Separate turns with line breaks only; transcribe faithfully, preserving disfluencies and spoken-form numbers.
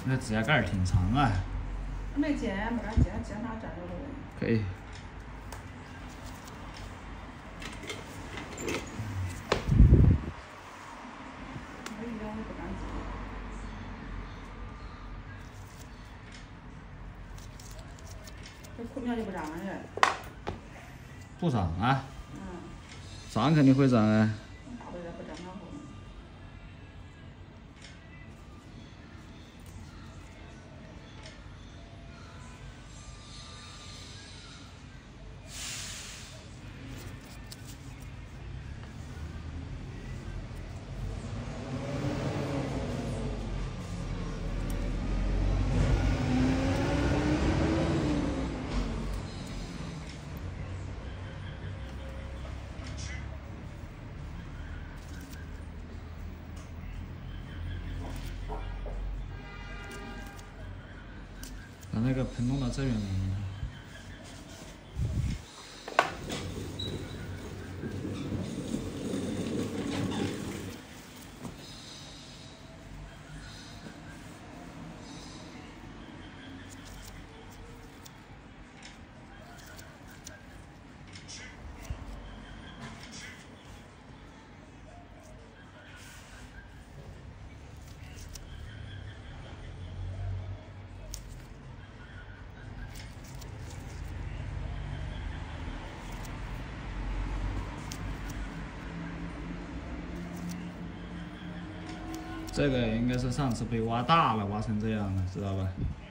那指甲盖儿挺长啊。
没剪，把它剪剪它粘着了。
可以。
我一点也不干净。这空调就不脏了嘞。
不脏啊。
嗯。
脏肯定会脏啊。
大不了不脏了后。
把那个盆弄到这边来。这个应该是上次被挖大了，挖成这样了，知道吧？